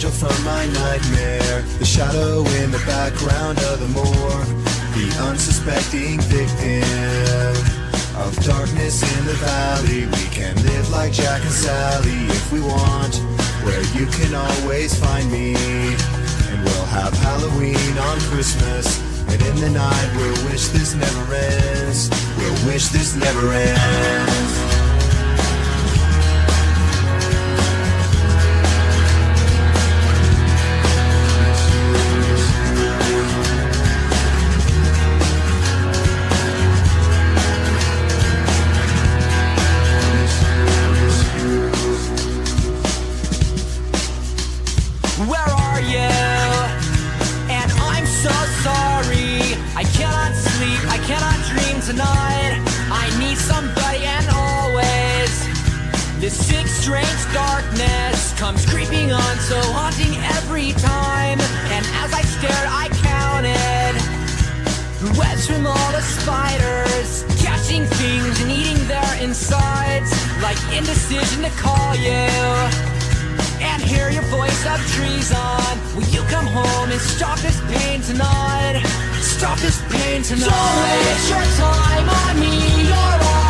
angel from my nightmare, the shadow in the background of the morgue, the unsuspecting victim of darkness in the valley. We can live like Jack and Sally if we want, where you can always find me. And we'll have Halloween on Christmas, and in the night we'll wish this never ends. We'll wish this never ends. Where are you? And I'm so sorry. I cannot sleep, I cannot dream tonight. I need somebody, and always this sick, strange darkness comes creeping on, so haunting every time. And as I stared, I counted webs from all the spiders, catching things and eating their insides, like indecision to call you and hear your voice of treason. Will you come home and stop this pain tonight? Stop this pain tonight. Don't waste your time on me, you're all